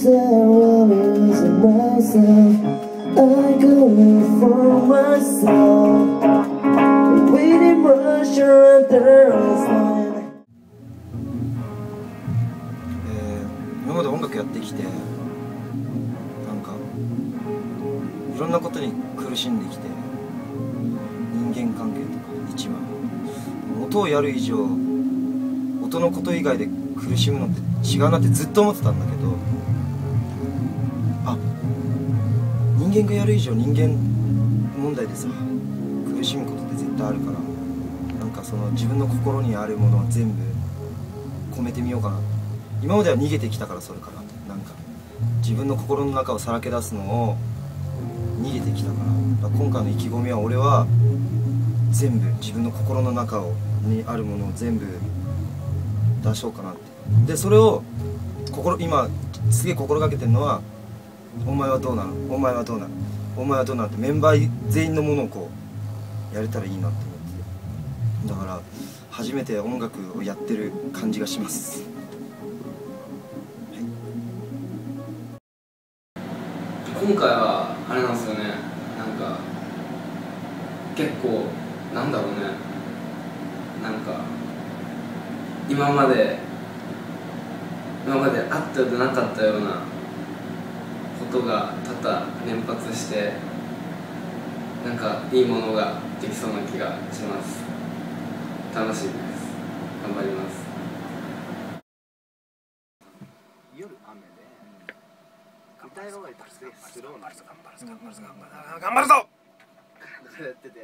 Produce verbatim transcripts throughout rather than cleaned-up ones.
今まで音楽やってきて、なんかいろんなことに苦しんできて、人間関係とか一番音をやる以上音のこと以外で苦しむのって違うなってずっと思ってたんだけど、あ、人間がやる以上人間問題でさ苦しむことって絶対あるから、なんかその自分の心にあるものを全部込めてみようかな。今までは逃げてきたからそれからなんか自分の心の中をさらけ出すのを逃げてきたから、だから今回の意気込みは俺は全部自分の心の中をにあるものを全部出しようかなって。でそれを心今すげえ心がけてるのは、お前はどうなの、お前はどうなの、お前はどうなのってメンバー全員のものをこうやれたらいいなって思ってて、だから初めて音楽をやってる感じがします。 今回はあれなんですよね、なんか結構なんだろうね、なんか今まで今まであったようでなかったようなことが多々連発して、なんかいいものができそうな気がします。楽しみです。頑張ります。 夜雨で歌い終えたらスローな頑張るぞ頑張るぞ頑張るぞ頑張るぞやってて、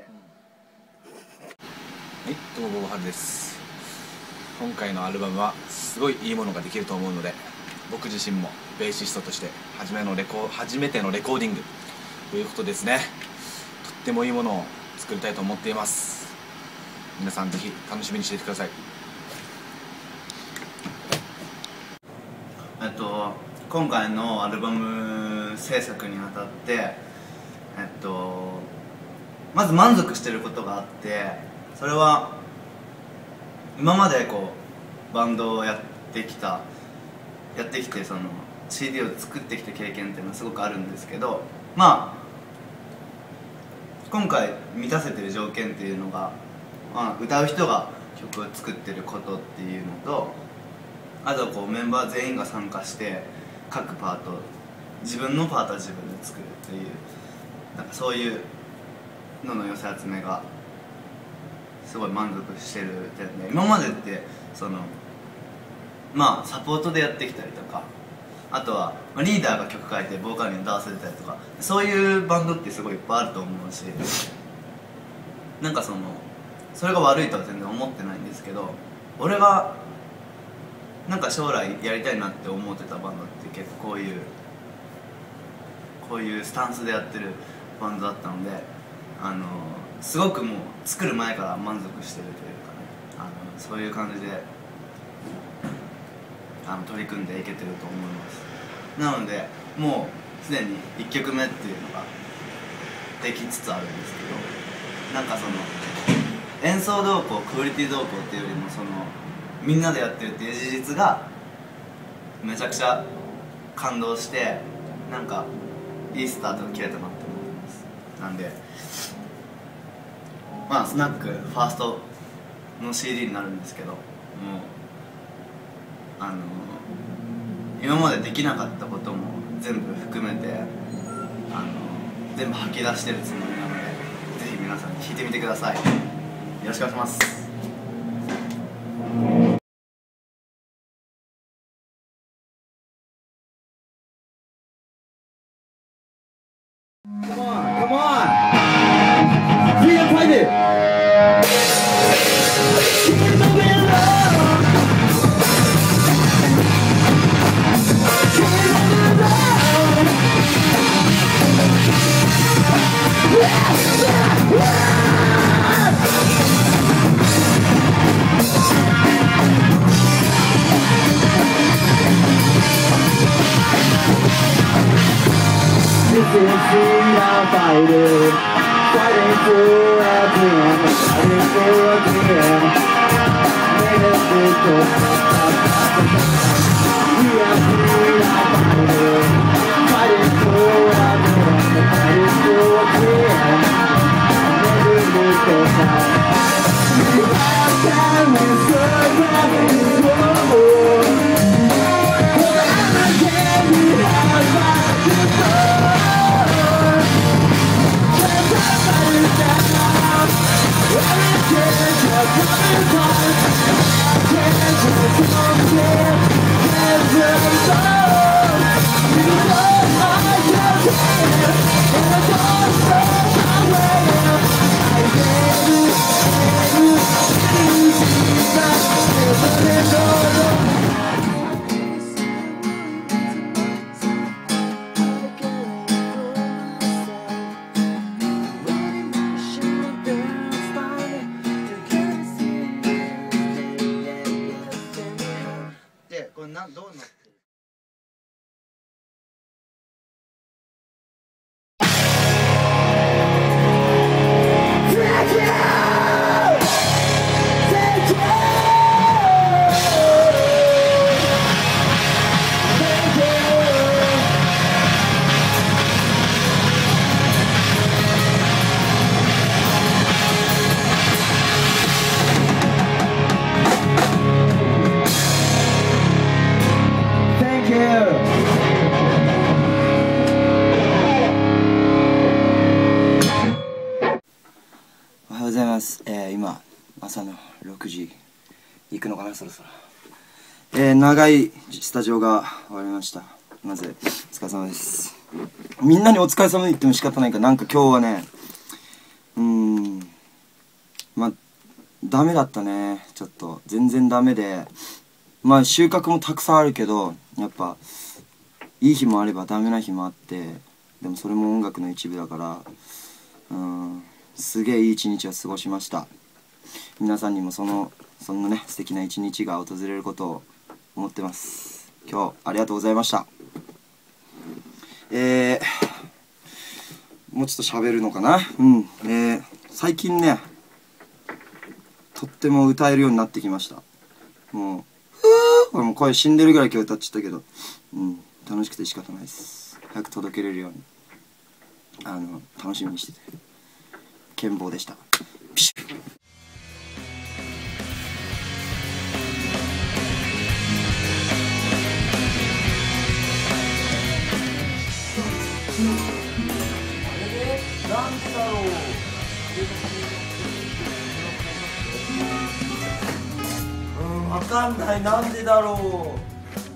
はい、どうもボブハルです。今回のアルバムはすごいいいものができると思うので、僕自身もベーシストとして初めのレコ初めてのレコーディングということですね。とってもいいものを作りたいと思っています。皆さんぜひ楽しみにしていてください。 えっと今回のアルバム制作にあたって、えっとまず満足してることがあって、それは今までこうバンドをやってきたやってきてその シーディー を作ってきた経験っていうのはすごくあるんですけど、まあ今回満たせてる条件っていうのが、まあ、歌う人が曲を作ってることっていうのと、あとはこうメンバー全員が参加して各パート自分のパートは自分で作るっていう、なんかそういうのの寄せ集めがすごい満足してる点で、今までってそのまあサポートでやってきたりとか、あとはリーダーが曲書いてボーカルに歌わせてたりとか、そういうバンドってすごいいっぱいあると思うし、なんかそのそれが悪いとは全然思ってないんですけど、俺がなんか将来やりたいなって思ってたバンドって結構こういうこういうスタンスでやってるバンドだったので、あのすごくもう作る前から満足してるというかね、あのそういう感じであの取り組んでいけてると思います。なのでもうすでにいっきょくめっていうのができつつあるんですけど、なんかその演奏動向クオリティ動向っていうよりも、そのみんなでやってるっていう事実がめちゃくちゃ感動して、なんかいいスタートが切れたなって思います。なんでまあスナックファーストの シーディー になるんですけど、もうあの今までできなかったことも全部含めてあの全部吐き出してるつもりなので、ぜひ皆さん聴いてみてください。よろしくお願いします。Come on, come on! Free and private! This is freedom fighting, fighting for a dream, fighting for a dream. We are freedom. でこれなどうなってる？ おはようございます。えー、今朝のろくじ行くのかな、そろそろ。えー、長いスタジオが終わりました。まずお疲れ様です。みんなにお疲れ様に言っても仕方ないから、なんか今日はね、うーんまあダメだったね。ちょっと全然ダメで、まあ収穫もたくさんあるけど、やっぱいい日もあればダメな日もあって、でもそれも音楽の一部だから、うーんすげえいい一日を過ごしました。皆さんにもそのそんなね素敵な一日が訪れることを思ってます。今日ありがとうございました。えー、もうちょっと喋るのかな。うんえー、最近ねとっても歌えるようになってきました。もうこれもう声死んでるぐらい今日歌っちゃったけど、うん楽しくて仕方ないです。早く届けれるようにあの楽しみにしてて。健坊でした。ピシュッ。 なんでだろう。うん、わかんない。なんでだろう。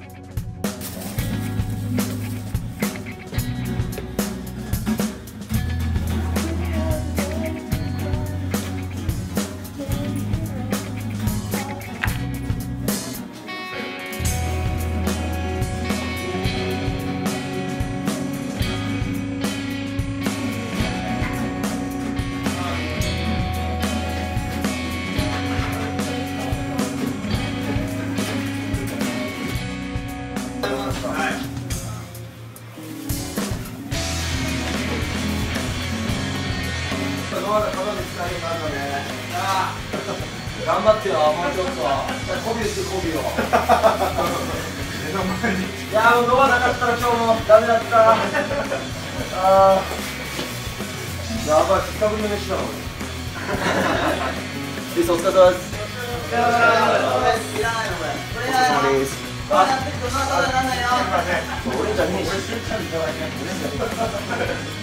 まだただで使えるんだね。ああ頑張ってよ、もうちょっと。コビですコビを。いやもうドアなかったら今日もダメだった。ああやばい、ふつかぶりの飯だろ。リスお疲れ様です。お疲れ様です。俺じゃねえし。